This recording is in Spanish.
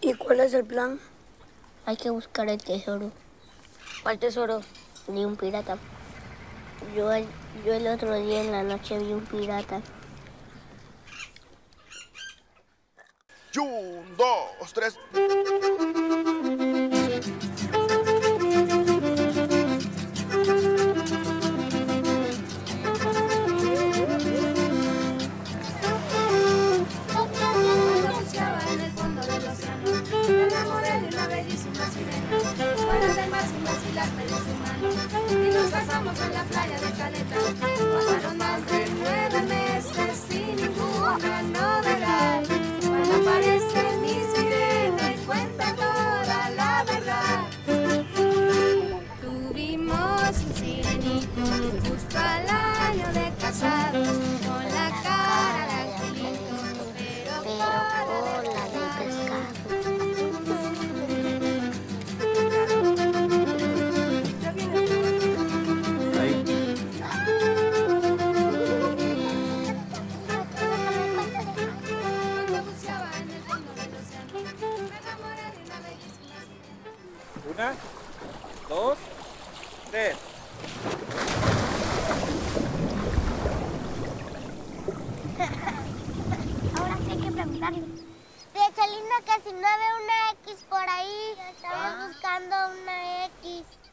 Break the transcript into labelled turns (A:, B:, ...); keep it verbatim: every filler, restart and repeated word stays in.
A: ¿Y cuál es el plan?
B: Hay que buscar el tesoro.
A: ¿Cuál tesoro?
B: De un pirata. Yo el, yo el otro día en la noche vi un pirata.
C: Y un, dos, tres.
D: Y nos casamos en la playa de Caleta. Pasaron más de nueve meses sin ninguna novedad. Cuando aparece mi sirena y cuenta toda la verdad. Tuvimos un sirenito justo al año de casados, con la cara de angelito, pero cola de pescado.
E: Una, dos, tres.
B: Ahora sí hay que preguntarle. Tía Chalina, que si no ve una X por ahí, estamos buscando una X.